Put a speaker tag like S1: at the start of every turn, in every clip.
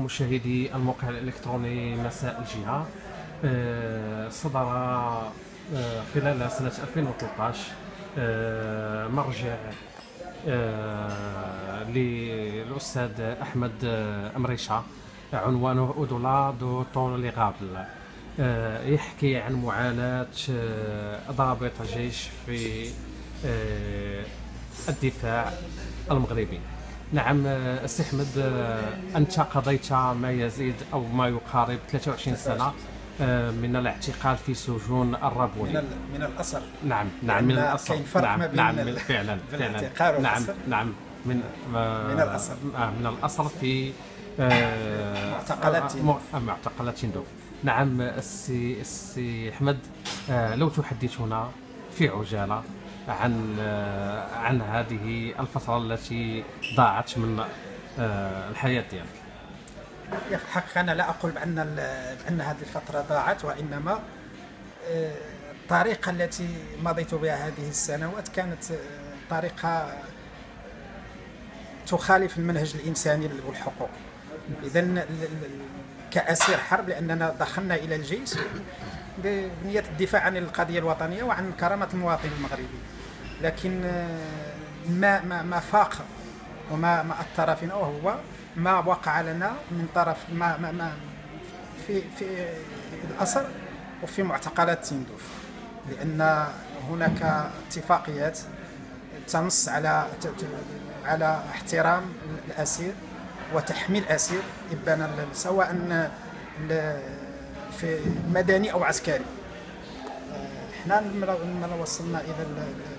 S1: مشاهدي الموقع الإلكتروني مساء الجهة. صدر خلال سنة 2013 مرجع للأستاذ أحمد أمريشة عنوانه أودولا دو طوليغابل، يحكي عن معاناة ضابط الجيش في الدفاع المغربي. نعم السي أحمد، أنت قضيت ما يزيد أو ما يقارب 23 سنة من الاعتقال في سجون الرابوني.
S2: من الأسر.
S1: نعم من الأسر.
S2: كاين فرق ما بين
S1: فعلا
S2: الاعتقال والأسر.
S1: نعم من
S2: الأسر.
S1: من الأسر في معتقلات تندوف. نعم السي أحمد، لو تحدثنا في عجالة عن هذه الفترة التي ضاعت من الحياة ديالك.
S2: في الحقيقة أنا لا أقول بأن هذه الفترة ضاعت، وإنما الطريقة التي مضيت بها هذه السنوات كانت طريقة تخالف المنهج الإنساني والحقوق. إذن كأسير حرب، لأننا دخلنا إلى الجيش بنية الدفاع عن القضية الوطنية وعن كرامة المواطن المغربي، لكن ما فاق وما أثر فينا وهو ما وقع لنا من طرف ما في الأسر وفي معتقلات تندوف، لأن هناك اتفاقيات تنص على احترام الأسير وتحميل الأسير إبانا سواء في مدني أو عسكري. احنا لما وصلنا إلى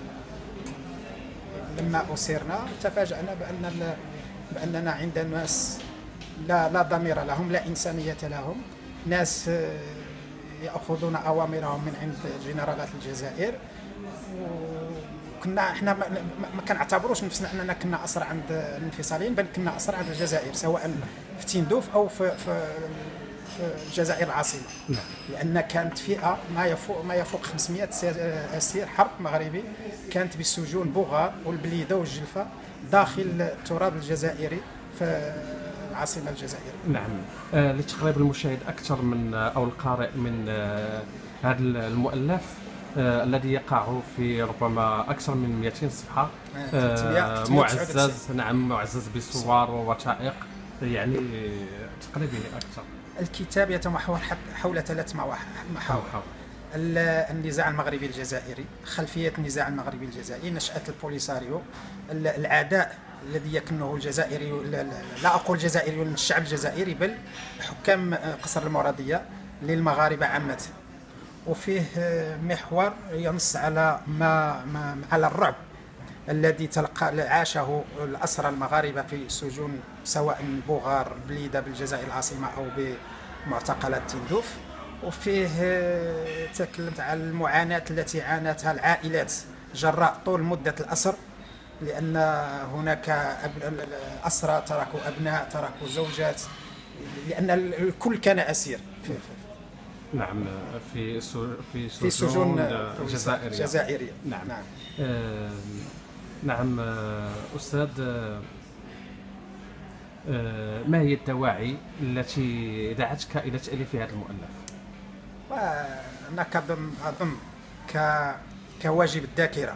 S2: لما أسرنا تفاجأنا بأننا عند ناس لا ضمير لهم، لا إنسانية لهم، ناس يأخذون أوامرهم من عند جنرالات الجزائر. وكنا احنا ما كنعتبروش نفسنا أننا كنا أسرى عند الانفصاليين، بل كنا أسرى عند الجزائر، سواء في تندوف أو في الجزائر العاصمة. لأن كانت فئة ما يفوق 500 أسير حرب مغربي كانت بالسجون بوغار والبليدة والجلفة داخل التراب الجزائري في العاصمة الجزائرية.
S1: نعم. لتقريب المشاهد أكثر من أو القارئ من هذا المؤلف الذي يقع في ربما أكثر من 200 صفحة، معزز. نعم، معزز بصور ووثائق، يعني تقريبا أكثر.
S2: الكتاب يتمحور حول 3 محاور: النزاع المغربي الجزائري، خلفية النزاع المغربي الجزائري، نشأة البوليساريو، العداء الذي يكنه الجزائري، لا أقول الجزائري من الشعب الجزائري بل حكام قصر المرادية للمغاربة عامة. وفيه محور ينص على على الرعب الذي عاشه الأسرى المغاربة في السجون سواء بوغار بليدة بالجزائر العاصمة أو بمعتقلات تندوف. وفيه تكلمت عن المعاناة التي عانتها العائلات جراء طول مدة الأسر، لأن هناك أسرى تركوا أبناء، تركوا زوجات، لأن الكل كان أسير
S1: نعم في سجون
S2: جزائرية.
S1: نعم. نعم أستاذ، ما هي الدواعي التي دعتك إلى تأليف هذا المؤلف؟
S2: أنا أظن كواجب الذاكرة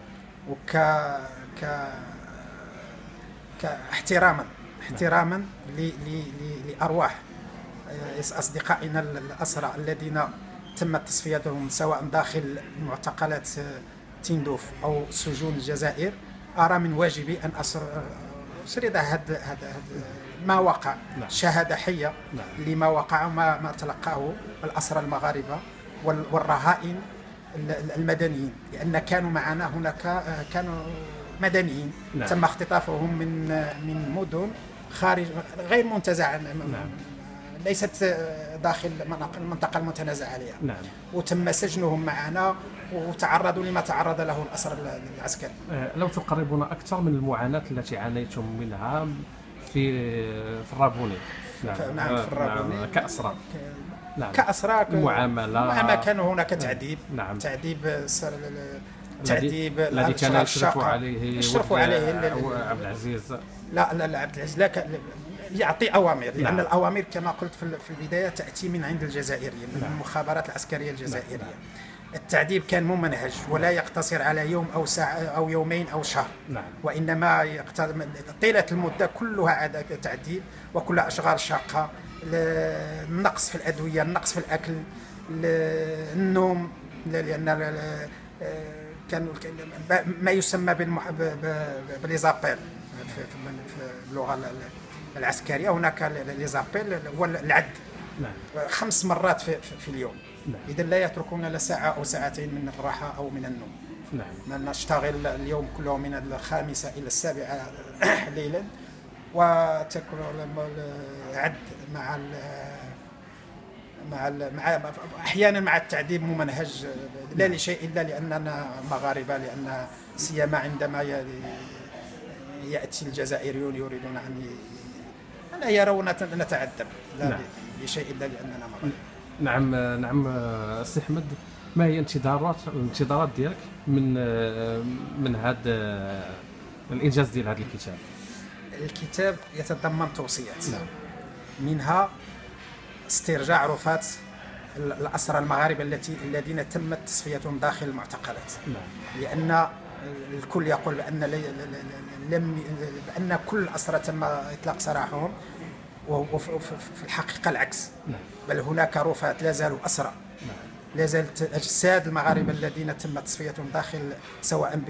S2: احتراما لأرواح أصدقائنا الأسرى الذين تمت تصفيتهم سواء داخل معتقلات تندوف أو سجون الجزائر. أرى من واجبي أن أسرد هذا ما وقع. شهادة حية لما وقع وما تلقاه الأسرى المغاربة والرهائن المدنيين، لأن كانوا معنا هناك، كانوا مدنيين. تم اختطافهم من مدن خارج غير منتزع، ليست داخل المنطقة المتنازع عليها. وتم سجنهم معنا وتعرضوا لما تعرض له الأسر العسكري.
S1: لو تقربنا أكثر من المعاناة التي عانيتم منها في الرابوني.
S2: نعم في الرابوني
S1: كأسرى.
S2: كأسرى
S1: معاملة
S2: كان هناك تعذيب. تعذيب
S1: الذي كان يشرف عليه
S2: عبد
S1: العزيز.
S2: لا عبد العزيز لا يعطي أوامر، لأن الأوامر كما قلت في البداية تأتي من عند الجزائريين، من المخابرات العسكرية الجزائرية. التعذيب كان ممنهج ولا يقتصر على يوم أو ساعة أو يومين أو شهر، وإنما طيلة المدة كلها عادة تعذيب، وكلها أشغال شاقة، النقص في الأدوية، النقص في الأكل، النوم، لأن كان ما يسمى بالليزابيل في اللغة العسكرية. هناك ليزابيل هو العد 5 مرات في اليوم. إذا لا يتركون لا ساعة أو ساعتين من الراحة أو من النوم. نشتغل اليوم كله من 5 إلى 7 ليلا، وتكون العد مع احيانا مع التعذيب ممنهج، لا لشيء الا لاننا مغاربه، لان سيما عندما ياتي الجزائريون يريدون ان يرون نتعذب، لا لشيء الا لاننا مغاربه.
S1: نعم سي احمد، ما هي الانتظارات ديالك من هذا الانجاز ديال هذا الكتاب؟
S2: الكتاب يتضمن توصيات، منها استرجاع رفات الأسرى المغاربة الذين تمت تصفيتهم داخل المعتقلات. لأن الكل يقول بأن كل الأسرى تم إطلاق سراحهم، وفي الحقيقة العكس، بل هناك رفات لا زالوا أسرى، لا زالت أجساد المغاربة الذين تم تصفيتهم داخل سواء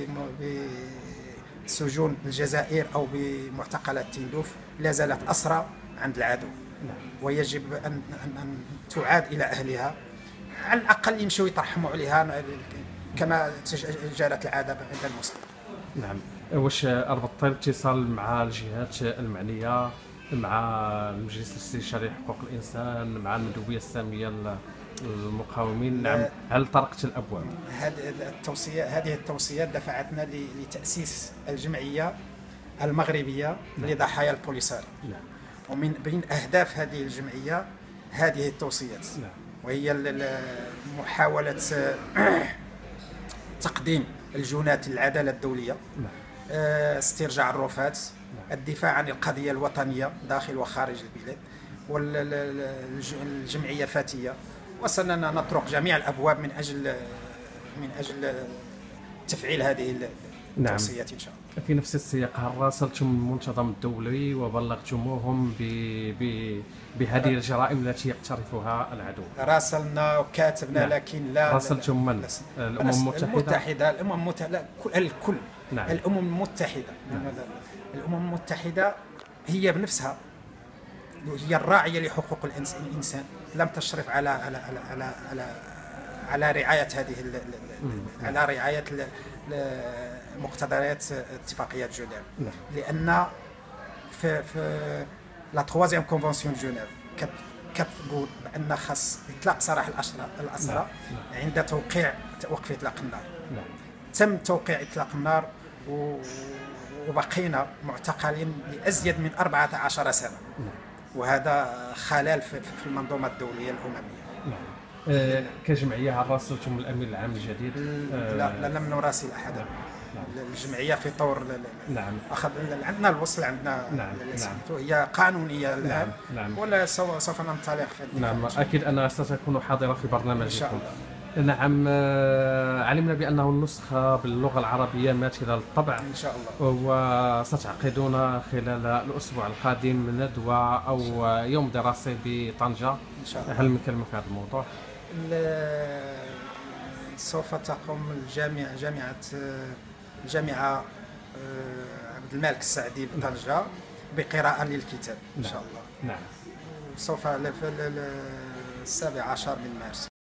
S2: بسجون الجزائر أو بمعتقلات تندوف لا زالت أسرى عند العدو، ويجب أن تعاد إلى أهلها، على الأقل يمشوا يترحموا عليها كما جرت العادة عند المسلم.
S1: نعم. واش ربطت الاتصال مع الجهات المعنية، مع المجلس الاستشاري لحقوق الإنسان، مع المندوبية السامية المقاومين؟ نعم. هل طرقت الأبواب؟
S2: هذه التوصيات دفعتنا لتأسيس الجمعية المغربية لضحايا البوليساريو. ومن بين أهداف هذه الجمعية هذه التوصيات، وهي محاولة تقديم الجنات للعدالة الدولية، استرجاع الرفات، الدفاع عن القضية الوطنية داخل وخارج البلاد، والجمعية فاتية، وسننا نطرق جميع الأبواب من أجل تفعيل هذه التوصيات إن شاء الله.
S1: في نفس السياق، هل راسلتم المنتظم الدولي وبلغتموهم بهذه الجرائم التي يقترفها العدو؟
S2: راسلنا وكاتبنا، لكن لا.
S1: راسلتم من؟ الأمم المتحدة؟
S2: الأمم المتحدة، الكل. الأمم المتحدة. الأمم المتحدة هي بنفسها هي الراعية لحقوق الإنسان، لم تشرف على رعاية على رعاية مقتضيات اتفاقية جنيف، لأن في لا تروازيام كونفونسيون جنيف كتقول بأن خاص إطلاق سراح الأسرى عند توقيع وقف إطلاق النار. تم توقيع إطلاق النار وبقينا معتقلين لأزيد من 14 سنة، وهذا خلل في المنظومة الدولية الأممية.
S1: كجمعية راسلتم الأمين العام الجديد؟
S2: لا لم نراسل أحدا. الجمعية في طور عندنا الوصل، عندنا هي قانونية الآن، ولا سوف ننطلق في
S1: نعم، أكيد أنها ستكون حاضرة في برنامجكم. نعم. علمنا بأنه النسخة باللغة العربية ماثلة للطبع
S2: إن شاء الله،
S1: وستعقدون خلال الأسبوع القادم ندوة أو يوم دراسي بطنجة إن شاء الله. هل من كلمة في هذا الموضوع؟
S2: سوف تقوم الجامعة عبد الملك السعدي بطنجة بقراءة للكتاب إن شاء الله.
S1: نعم.
S2: سوف في 17 من مارس.